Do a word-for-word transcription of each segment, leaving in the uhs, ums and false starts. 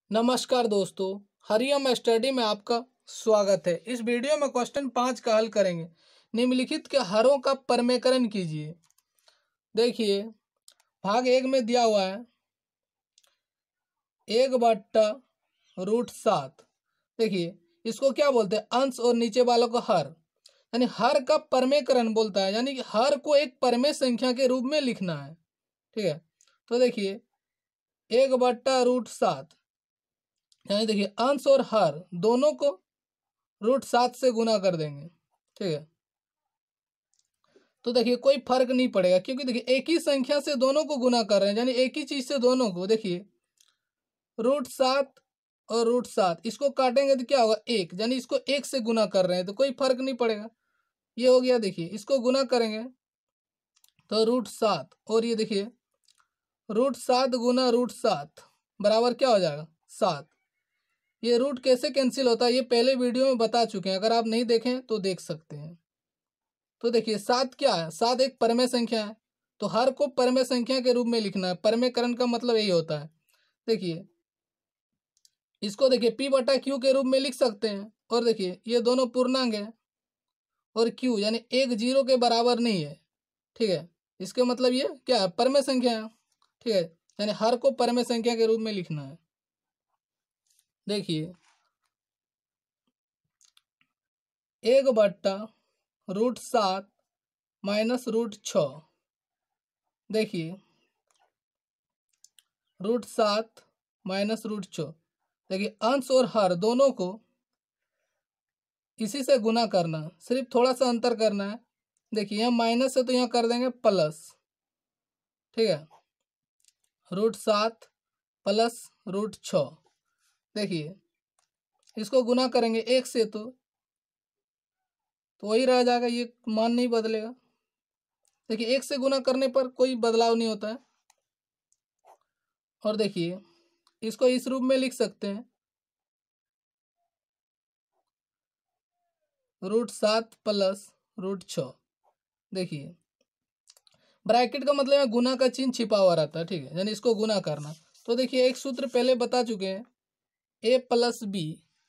नमस्कार दोस्तों, हरियम स्टडी में आपका स्वागत है। इस वीडियो में क्वेश्चन पाँच का हल करेंगे। निम्नलिखित के हरों का परमेकरण कीजिए। देखिए, भाग एक में दिया हुआ है एक बट्टा रूट सात। देखिए, इसको क्या बोलते हैं? अंश और नीचे वालों को हर, यानी हर का परमेकरण बोलता है, यानी कि हर को एक परमेय संख्या के रूप में लिखना है। ठीक है, तो देखिए एक बट्टा रूट सात, यानी देखिए अंश और हर दोनों को रूट सात से गुना कर देंगे। ठीक है, तो देखिए कोई फर्क नहीं पड़ेगा, क्योंकि देखिए एक ही संख्या से दोनों को गुना कर रहे हैं, यानी एक ही चीज से दोनों को। देखिए रूट सात और रूट सात, इसको काटेंगे तो क्या होगा? एक, यानी इसको एक से गुना कर रहे हैं तो कोई फर्क नहीं पड़ेगा। ये हो गया। देखिए इसको गुना करेंगे तो रूट सात, और ये देखिए रूट सात गुना रूट सात बराबर क्या हो जाएगा? सात। ये रूट कैसे कैंसिल होता है ये पहले वीडियो में बता चुके हैं, अगर आप नहीं देखें तो देख सकते हैं। तो देखिए सात क्या है? सात एक परमेय संख्या है, तो हर को परमेय संख्या के रूप में लिखना है। परमेयकरण का मतलब यही होता है। देखिए इसको देखिए पी बटा क्यू के रूप में लिख सकते हैं, और देखिए ये दोनों पूर्णांक है और क्यू यानी एक जीरो के बराबर नहीं है। ठीक है, इसके मतलब ये क्या है? परमेय संख्या है। ठीक है, यानी हर को परमेय संख्या के रूप में लिखना है। देखिए एक बट्टा रूट सात माइनस रूट छ। देखिए रूट सात माइनस रूट छ, देखिए अंश और हर दोनों को इसी से गुना करना, सिर्फ थोड़ा सा अंतर करना है। देखिए यहाँ माइनस है तो यहाँ कर देंगे प्लस। ठीक है, रूट सात प्लस रूट छ। देखिए इसको गुना करेंगे एक से तो तो वही रह जाएगा, ये मान नहीं बदलेगा। देखिए एक से गुना करने पर कोई बदलाव नहीं होता है। और देखिए इसको इस रूप में लिख सकते हैं, रूट सात प्लस रूट छ। देखिए ब्रैकेट का मतलब है गुना का चिन्ह छिपा हुआ रहता है। ठीक है, यानी इसको गुना करना। तो देखिए एक सूत्र पहले बता चुके हैं, A plus B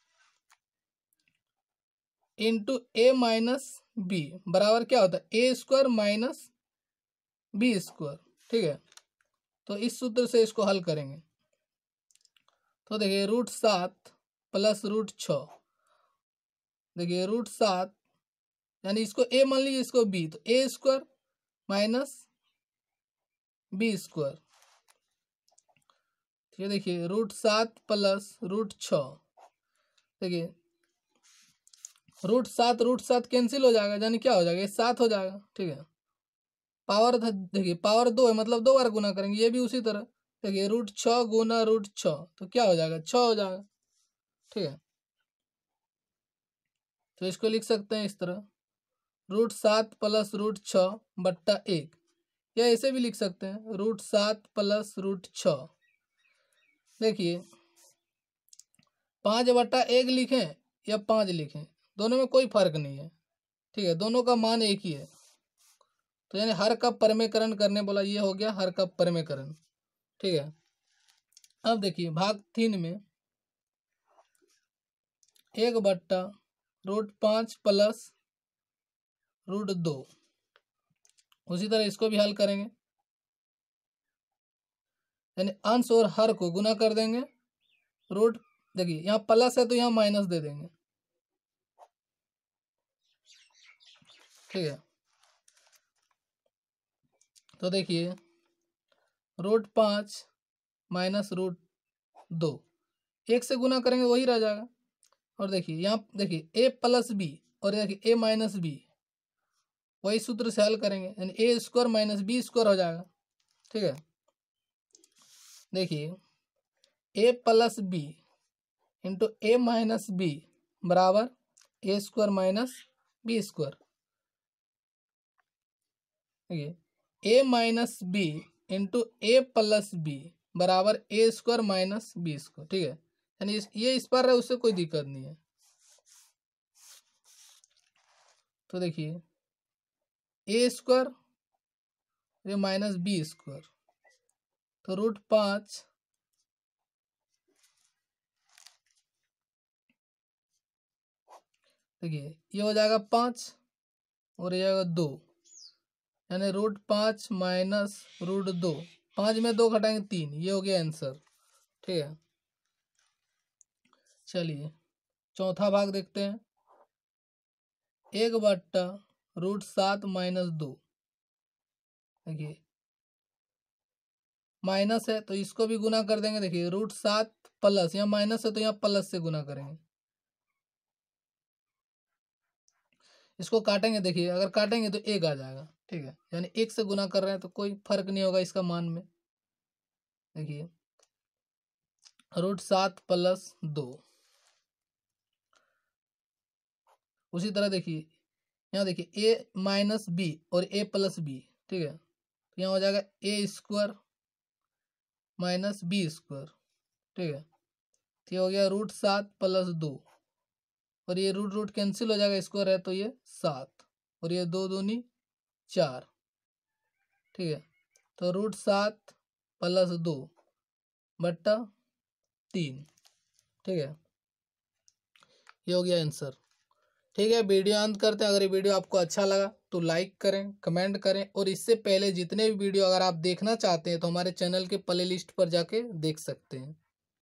into A minus B बराबर क्या होता है? A square minus B square. ठीक है, तो इस सूत्र से इसको हल करेंगे। तो देखिए रूट सात प्लस रूट छ, देखिए रूट सात यानी इसको ए मान लीजिए, इसको बी, तो A square minus B square. ठीक है, देखिए रूट सात प्लस रूट छ, देखिए रूट सात रूट सात कैंसिल हो जाएगा, यानी क्या हो जाएगा? ये सात हो जाएगा। ठीक है, पावर देखिए पावर दो है, मतलब दो बार गुना करेंगे। ये भी उसी तरह देखिए रूट छ गुना रूट छ, तो क्या हो जाएगा? छ हो जाएगा। ठीक है, तो इसको लिख सकते हैं इस तरह, रूट सात प्लस रूट छ बट्टा एक, या ऐसे भी लिख सकते हैं रूट सात प्लस रूट छ। देखिए पाँच बट्टा एक लिखें या पाँच लिखें, दोनों में कोई फर्क नहीं है। ठीक है, दोनों का मान एक ही है। तो यानी हर का परमेयकरण करने बोला, ये हो गया हर का परमेयकरण। ठीक है, अब देखिए भाग तीन में एक बट्टा रूट पाँच प्लस रूट दो, उसी तरह इसको भी हल करेंगे, यानी अंश और हर को गुना कर देंगे। रूट देखिए यहाँ प्लस है तो यहाँ माइनस दे देंगे। ठीक है, तो देखिए रूट पाँच माइनस रूट दो, एक से गुना करेंगे वही रह जाएगा। और देखिए यहाँ देखिए ए प्लस बी और देखिए ए माइनस बी, वही सूत्र से हल करेंगे, यानी A square minus B square हो जाएगा। ठीक है, देखिए A plus B into A minus B बराबर A square minus B square. देखिए A minus B into A plus B बराबर A square minus B square. ठीक है, यानी इस, ये इस पर है, उससे कोई दिक्कत नहीं है। तो देखिए ए स्क्वायर ये माइनस बी स्क्वायर, तो रूट पाँच देखिए ये हो जाएगा पाँच और ये जाएगा दो, यानी रूट पाँच माइनस रूट दो, पाँच में दो घटाएंगे तीन, ये हो गया आंसर। ठीक है, चलिए चौथा भाग देखते हैं। एक बट्टा रूट सात माइनस दो, देखिए माइनस है तो इसको भी गुना कर देंगे। देखिए रूट सात प्लस, यहाँ माइनस है तो यहाँ प्लस से गुना करेंगे। इसको काटेंगे, देखिए अगर काटेंगे तो एक आ जाएगा। ठीक है, यानी एक से गुना कर रहे हैं तो कोई फर्क नहीं होगा इसका मान में। देखिए रूट सात प्लस दो। उसी तरह देखिए यहाँ देखिए ए माइनस बी और ए प्लस बी। ठीक है, तो यहाँ हो जाएगा A square minus B square. ठीक है, तो ये हो गया रूट सात प्लस दो, और ये रूट रूट कैंसिल हो जाएगा, स्क्वायर है तो ये सात, और ये दो दूनी चार। ठीक है, तो रूट सात प्लस दो बट्टा तीन। ठीक है, ये हो गया आंसर। ठीक है, वीडियो अंत करते हैं। अगर ये वीडियो आपको अच्छा लगा तो लाइक करें, कमेंट करें, और इससे पहले जितने भी वीडियो अगर आप देखना चाहते हैं तो हमारे चैनल के प्ले लिस्ट पर जाके देख सकते हैं।